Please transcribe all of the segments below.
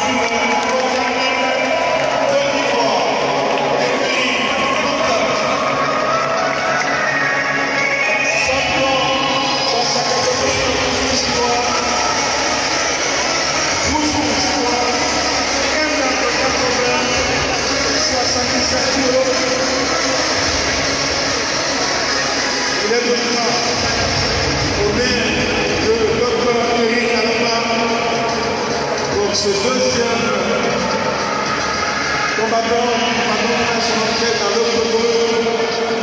Il est maintenant au maire de Dr. Eric Alamba pour ce deuxième combattant qui son entrée dans l'autre groupe.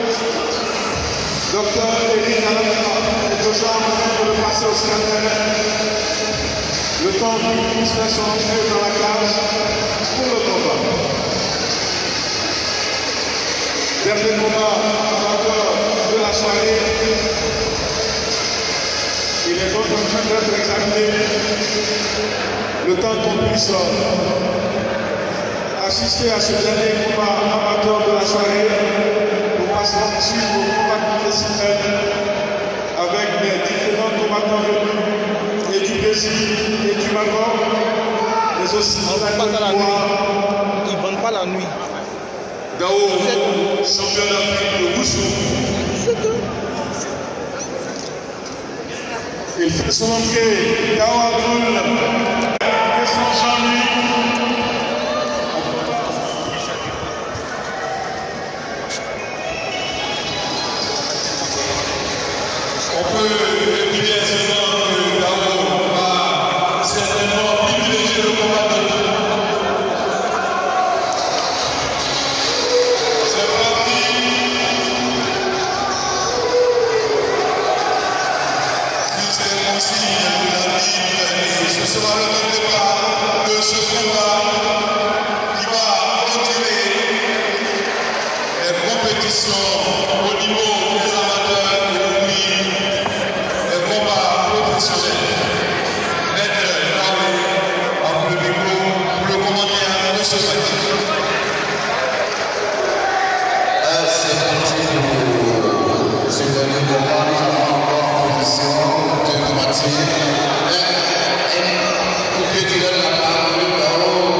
Dr. Eric Alamba est toujours en train de le passer au scanner. Le temps qu'il puisse faire son entrée dans la cage pour le combat. Dernier combat de la soirée. Il est donc en train d'être examiné. Le temps qu'on puisse assister à ce dernier combat amateur de la soirée pour passer suivre au combat professionnel avec les différents combattants venus et du Brésil et du Maroc, mais aussi de la Côte d'Ivoire. Ils ne vendent pas la nuit. Gao, champion d'Afrique de Wushu. Il fait son entrée, Gao Abdul, et son Jean-Louis. On peut dire aisément que Gao va certainement privilégier le combat de ce sera le même départ de ce combat qui va clôturer les compétitions au niveau des amateurs et puis les combats professionnels. Maître Naoui, à vous le micro pour le commentaire de ce match. C'est parti pour ce dernier combat en compétition de combattre.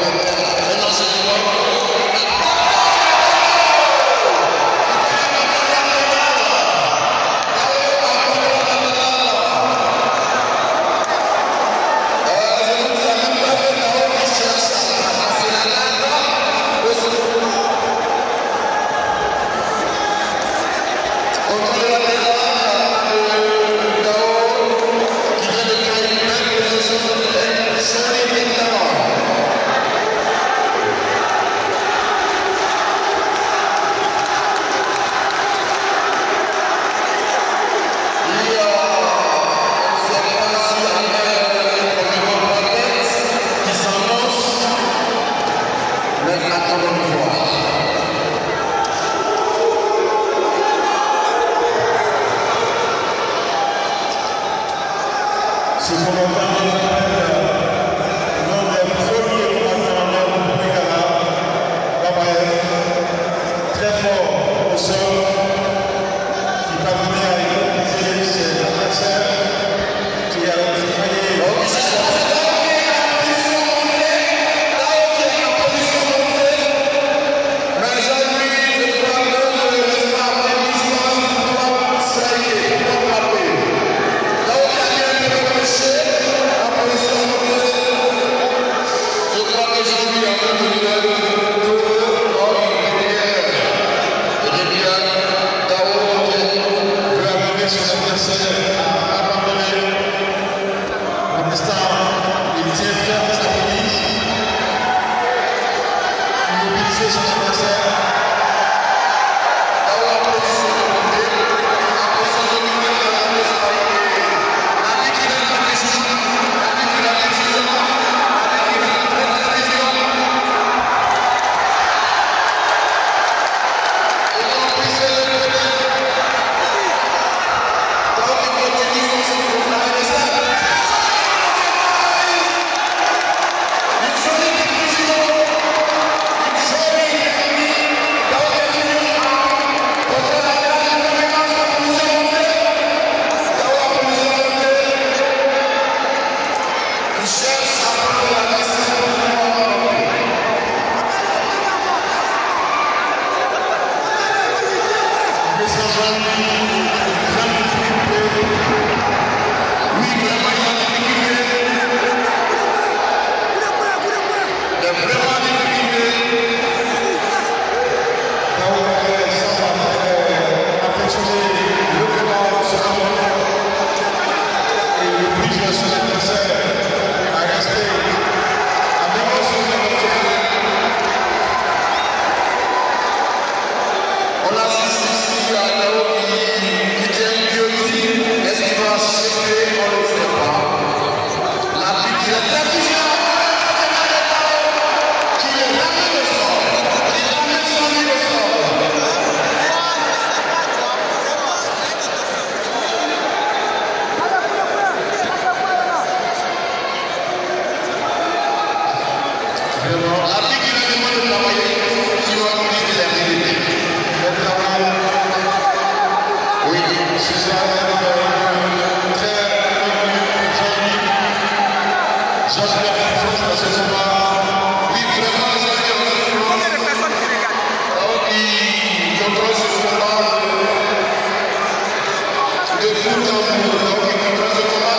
L'arbitre lui demande de travailler sur un liste de l'activité. Oui, c'est ça. Très j'espère qu'il faut que ce soit. Oui, vraiment, Combien de personnes qui regardent? qui contrôlent ce combat de bout en bout. Donc, ils contrôlent ce combat.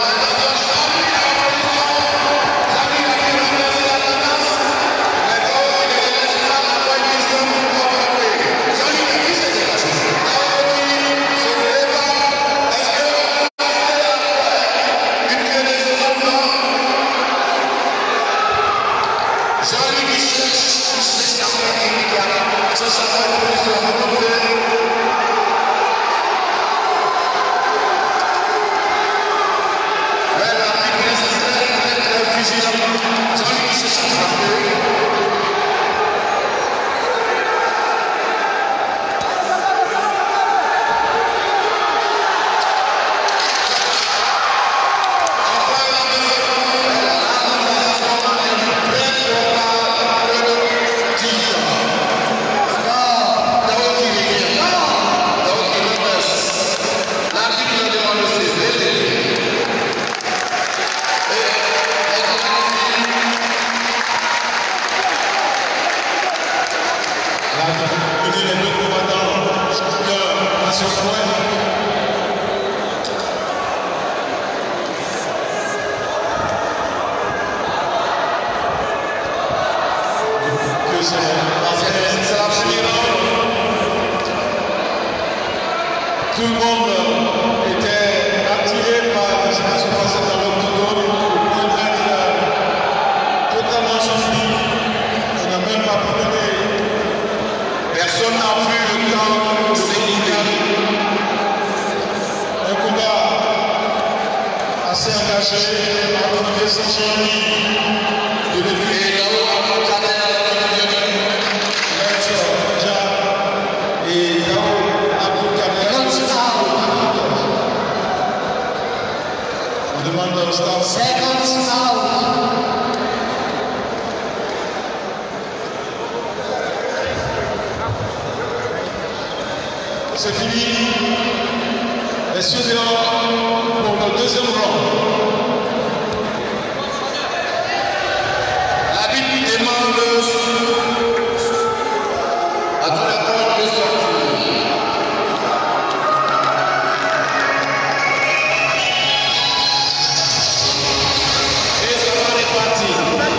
Tout le monde était attiré par ce qui se passait dans l'octogone pour être totalement surpris. On n'a même pas parlé. Personne n'a vu le temps s'éliminer. Un combat assez engagé par notre de depuis et on demande au staff. C'est fini. Messieurs dehors pour le deuxième round. L'arbitre demande à tout le monde de sortir. Et ça va repartir.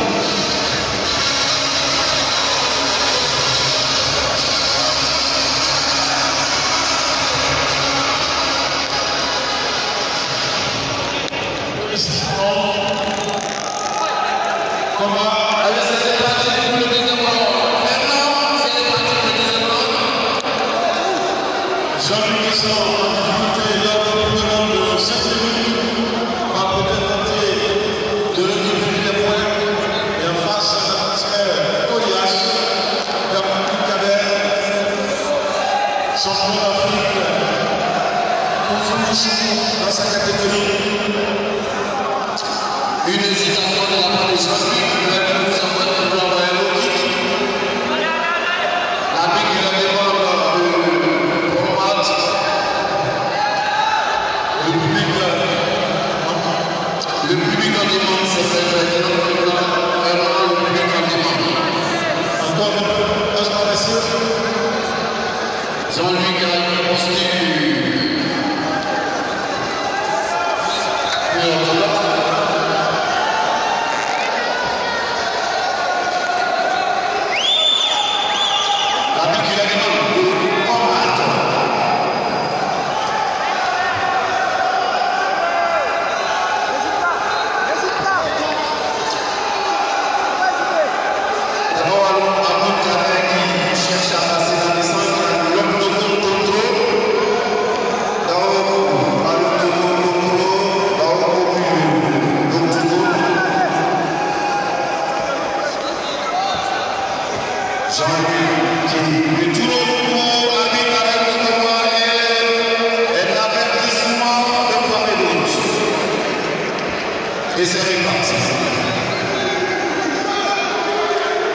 Combat. Allez, c'est parti pour le deuxième round. Maintenant, c'est parti pour le deuxième round. Jean-Luc Guesson, en difficulté lors du round de 7 minutes, va peut-être tenter de récupérer les points. Et en face, l'adversaire Goliath, Gabriel Cadet, champion d'Afrique, dans sa catégorie. Une hésitation de la part de Jean-Luc, nous avons envoyé le kick. L'arbitre qui la demande de combattre. Le public en demande, c'est vraiment le public en demande. Encore un peu, est-ce qu'on est sûr? Jean-Luc a une posture. Et c'est reparti.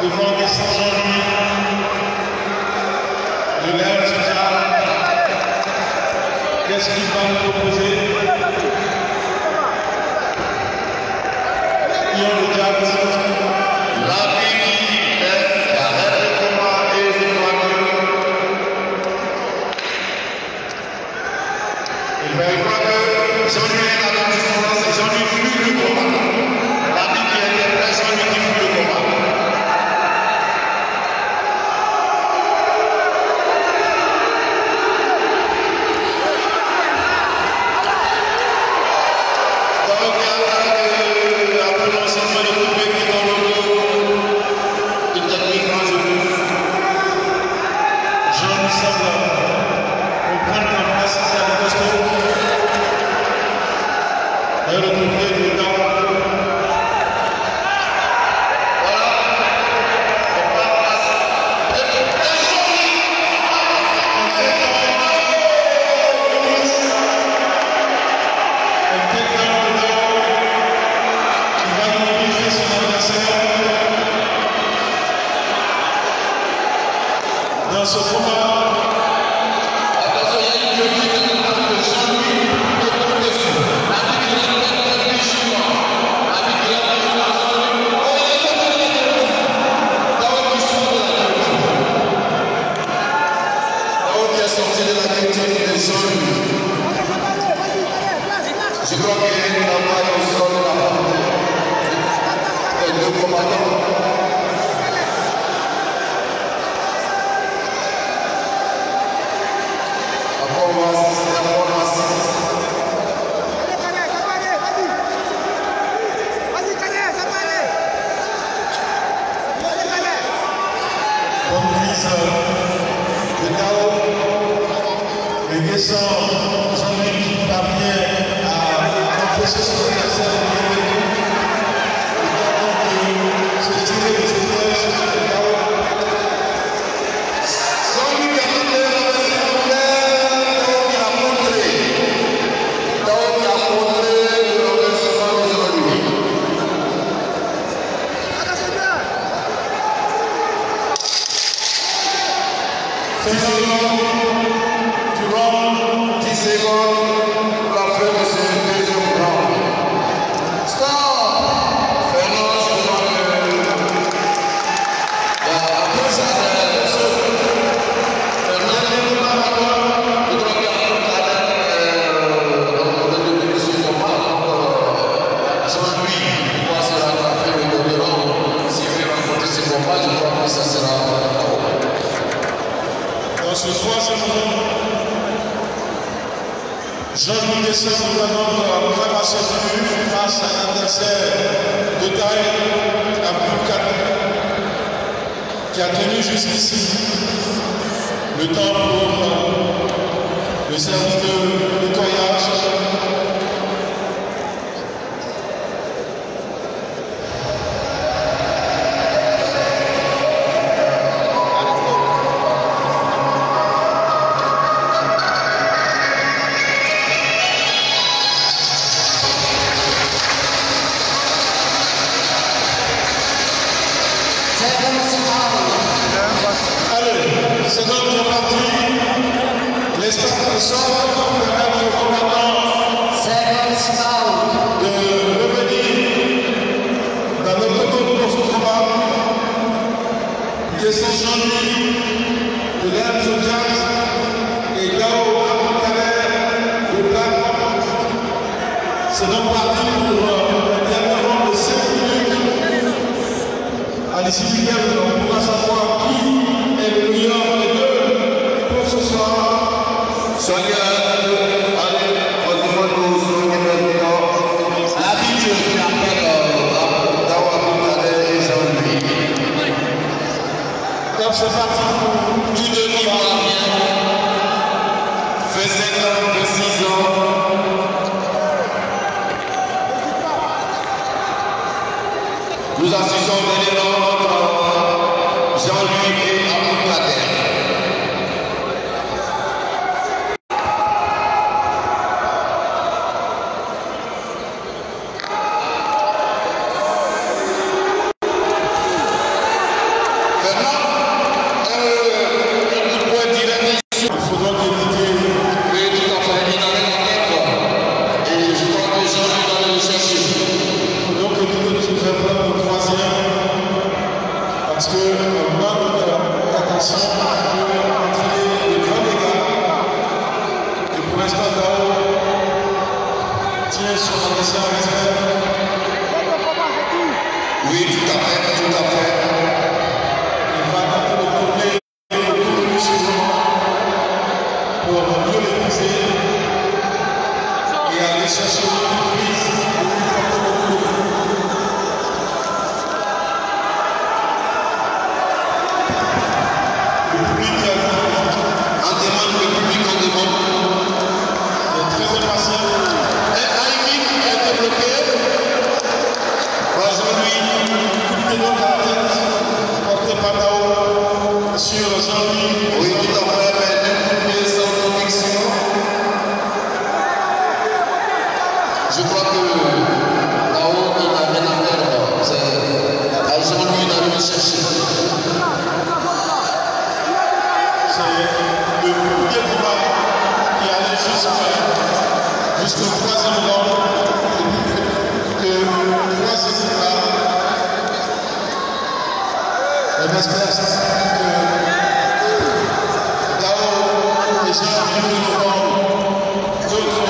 devant Guessant Jean-Louis de l'Air Social. Qu'est-ce qu'il va nous proposer? Ion de Jacques. Dans ce combat, attention, il y a une critique de Jean-Louis et dessus. Sorti de la critique de Jean-Louis. Je crois qu'il y a une travail au sol de la part des deux combattants. Après, on va assister. Bonne prise de KO. Le Guessant Jean-Louis qui parvient à empêcher son adversaire de gagner. Il va donc se tirer de ses pièges de KO. Jean-Louis a montré l'adversaire qui a montré. Donc il a montré le renversement de Jean-Louis. Durant 10 secondes, la fin de ce deuxième round. Stop! Fernand, je crois que après ça, Fernand, je crois qu'il y a un ce combat. Jean-Louis va se rattraper au dernier round. S'il veut remporter ce combat, je crois que ça sera. Dans ce troisième round, Jean-Louis Guessant doit donc faire sa tenue face à un adversaire de taille à plus de 4 qui a tenu jusqu'ici le temps pour le service de nettoyage. Allez, c'est notre partie. L'espace de sort pour permettre aux combattants de revenir dans notre tour pour ce combat. Guessant Jean-Louis de l'Air Social et Gao Aboukalé de Black. C'est donc parti pour un dernier round de 5 minutes. À l'issue duquel on pourra savoir qui est le meilleur des deux pour ce soir. Soyez allez, retrouvez-nous sur le habitué qui appelle Dawa et Jean-Louis. Donc c'est parti. Tous deux qui vont à bien. Fait 7 ans, fait 6 ans. Nous assistons l'élément entre Jean-Louis et Aboukalé. tient son adversaire à respect. Oui, tout à fait, tout à fait. Il va tenter de tourner autour du suivant pour mieux le pousser et aller chercher une prise. Le public On demande le public, on demande. est très impatient. Aïmik qui a été bloqué. Aujourd'hui, coup de pied à la tête, porté par Dao sur Jean-Louis. Oui, tout à fait, mais sans conviction. Je crois que là-haut, il n'a rien à perdre. C'est à Jean-Louis d'aller le chercher. C'est le premier combat qui allait jusqu'au troisième round. Que le troisième combat, on espère que Dao et Jean-Louis devront d'autres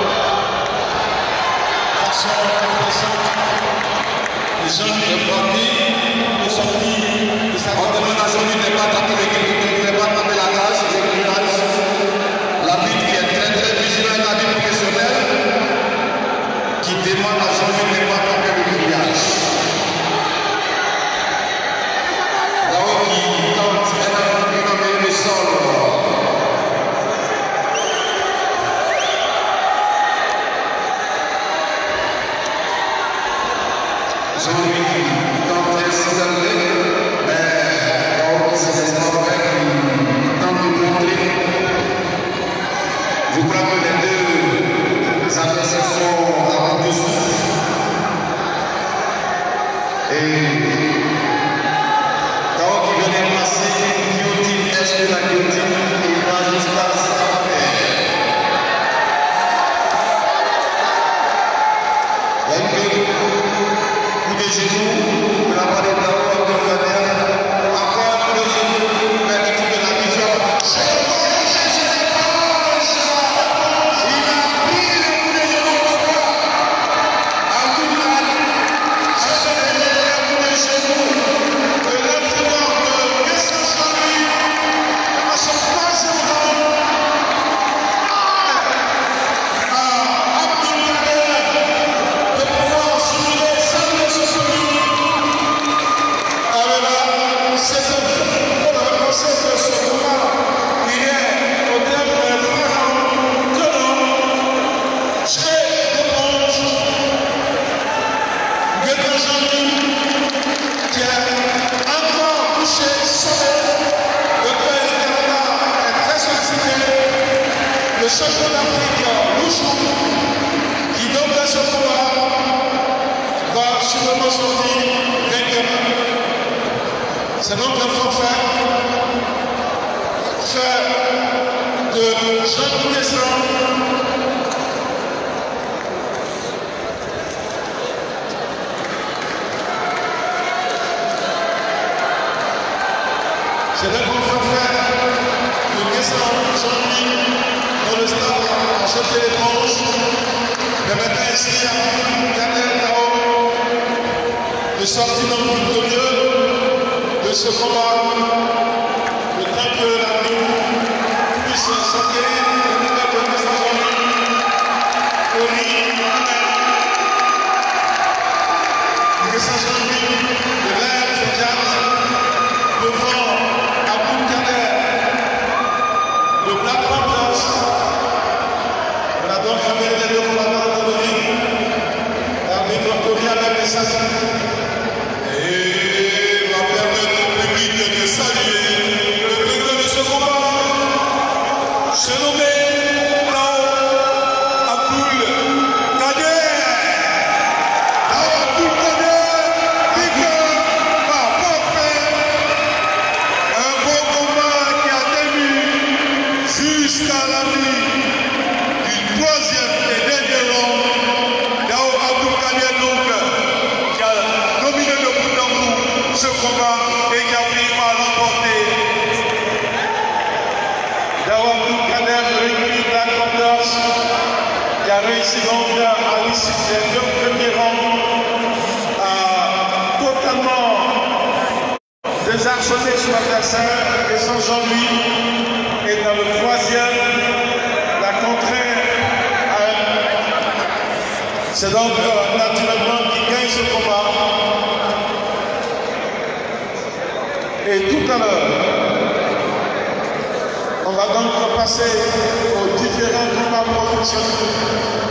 actions intéressantes. Et Jean-Louis est sorti de sa On demande à Jean-Louis de ne pas taper la cage, les grillages. L'arbitre qui est très très vigilant, un arbitre professionnel, qui demande à Jean-Louis de ne pas taper le grillage. Là-haut qui tente un le sol. Jean-Louis qui tente un cisailler, mais là-haut qui se laisse pas faire, qui tente de montrer. Je crois que les deux adversaires sont à bout de souffle. Et Dao qui vient de passer une guillotine, est-ce que la guillotine il va jusqu'à sa paix? Il y a une coup de genou de la part de Dao Abdelkader. Encore un coup de genou, mais il faut de la vision. Le champion d'Afrique, Rouchou, qui donc dans ce combat va sûrement sortir vainqueur. C'est donc un forfait de Jean-Louis Descamps. C'est donc un forfait de Descamps, Jean-Louis, dans le stade à jeter l'éponge, permettant ainsi à Daniel Dao de sortir dans le victorieux de ce combat, le temps que l'arbitre puisse s'enquérir de nouvelles prestations au ring. Que ça Jean-Louis de l'air de Jazz devant Abdelkader, le Black Panthers. Voilà donc les deux combattants dans le ring. L'arbitre revient avec les sacs. Et va permettre au public de saluer le vainqueur de ce combat. C'est nommé Dao Abdelkader. Dao Abdelkader, vainqueur par forfait. Un beau combat qui a tenu jusqu'à la nuit du troisième et dernier round. Dao Abdelkader donc qui a ici donc à l'issue des deux premiers rounds, totalement désarçonné sur l'adversaire et son Jean-Louis. Et dans le troisième, la contraire à c'est donc naturellement qui gagne ce combat. Et tout à l'heure, on va donc passer aux différents combats professionnels.